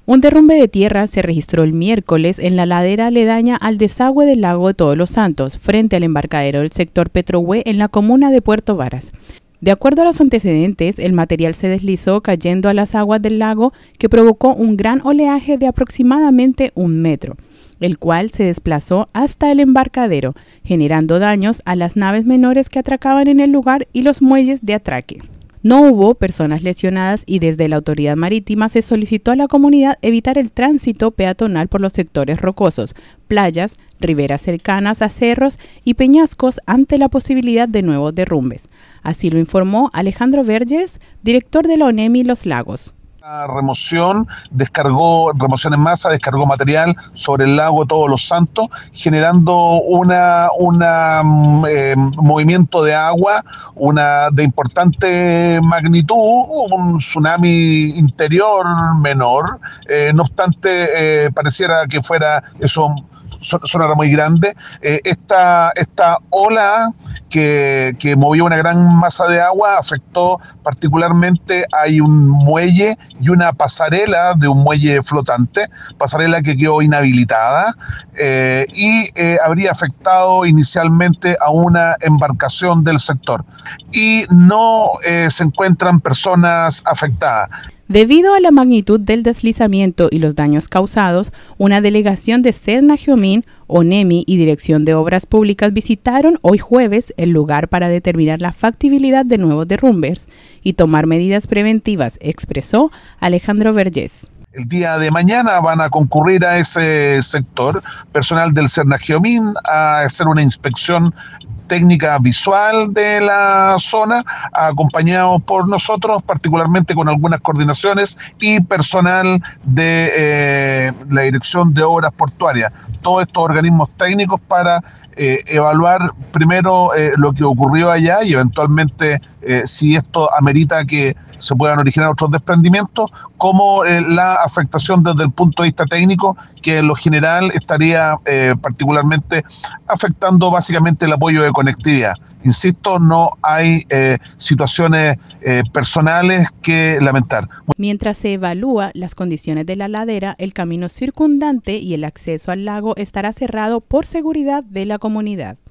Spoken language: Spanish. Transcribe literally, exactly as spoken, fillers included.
Un derrumbe de tierra se registró el miércoles en la ladera aledaña al desagüe del lago de Todos los Santos, frente al embarcadero del sector Petrohue en la comuna de Puerto Varas. De acuerdo a los antecedentes, el material se deslizó cayendo a las aguas del lago, que provocó un gran oleaje de aproximadamente un metro, el cual se desplazó hasta el embarcadero, generando daños a las naves menores que atracaban en el lugar y los muelles de atraque. No hubo personas lesionadas y desde la autoridad marítima se solicitó a la comunidad evitar el tránsito peatonal por los sectores rocosos, playas, riberas cercanas a cerros y peñascos ante la posibilidad de nuevos derrumbes. Así lo informó Alejandro Vergés, director de la ONEMI Los Lagos. La remoción descargó, remoción en masa, descargó material sobre el lago Todos los Santos, generando una, una eh, movimiento de agua, una de importante magnitud, un tsunami interior menor. Eh, no obstante, eh, pareciera que fuera eso. Sonora muy grande. Eh, esta, esta ola que, que movió una gran masa de agua afectó particularmente, hay un muelle y una pasarela de un muelle flotante, pasarela que quedó inhabilitada eh, y eh, habría afectado inicialmente a una embarcación del sector. Y no eh, se encuentran personas afectadas. Debido a la magnitud del deslizamiento y los daños causados, una delegación de Serna-Geomín, ONEMI y Dirección de Obras Públicas visitaron hoy jueves el lugar para determinar la factibilidad de nuevos derrumbes y tomar medidas preventivas, expresó Alejandro Vergés. El día de mañana van a concurrir a ese sector personal del Serna-Geomín a hacer una inspección técnica visual de la zona, acompañados por nosotros, particularmente con algunas coordinaciones y personal de eh, la Dirección de Obras Portuarias. Todos estos organismos técnicos para eh, evaluar primero eh, lo que ocurrió allá y eventualmente eh, si esto amerita que se puedan originar otros desprendimientos, como eh, la afectación desde el punto de vista técnico, que en lo general estaría eh, particularmente afectando básicamente el apoyo de conectividad. Insisto, no hay eh, situaciones eh, personales que lamentar. Mientras se evalúa las condiciones de la ladera, el camino circundante y el acceso al lago estará cerrado por seguridad de la comunidad.